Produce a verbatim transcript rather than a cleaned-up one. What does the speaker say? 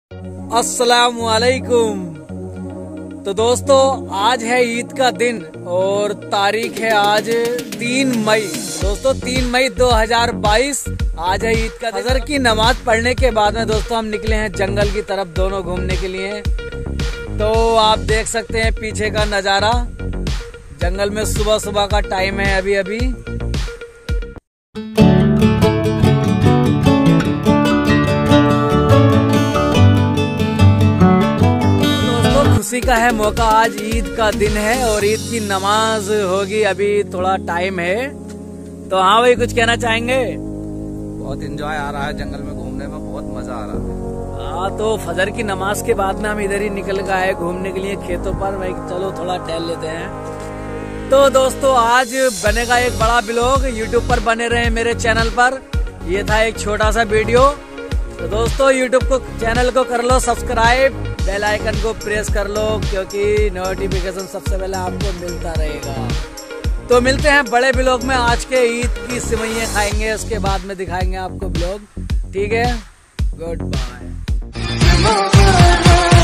अस्सलाम वालेकुम। तो दोस्तों आज है ईद का दिन और तारीख है आज तीन मई। दोस्तों तीन मई दो हज़ार बाईस आज है ईद का दिन। फजर की नमाज पढ़ने के बाद में दोस्तों हम निकले हैं जंगल की तरफ दोनों घूमने के लिए। तो आप देख सकते हैं पीछे का नज़ारा, जंगल में सुबह सुबह का टाइम है अभी अभी। खुशी का है मौका, आज ईद का दिन है और ईद की नमाज होगी, अभी थोड़ा टाइम है। तो हाँ भाई कुछ कहना चाहेंगे? बहुत एंजॉय आ रहा है, जंगल में घूमने में बहुत मजा आ रहा है। हाँ तो फजर की नमाज के बाद में हम इधर ही निकल गए हैं घूमने के लिए खेतों पर। भाई चलो थोड़ा टहल लेते हैं। तो दोस्तों आज बनेगा एक बड़ा ब्लॉग, यूट्यूब पर बने रहे मेरे चैनल पर। ये था एक छोटा सा वीडियो। तो दोस्तों यूट्यूब को चैनल को कर लो सब्सक्राइब, बेल आइकन को प्रेस कर लो क्योंकि नोटिफिकेशन सबसे पहले आपको मिलता रहेगा। तो मिलते हैं बड़े ब्लॉग में। आज के ईद की सिवैयाँ खाएंगे, उसके बाद में दिखाएंगे आपको ब्लॉग। ठीक है, गुड बाय।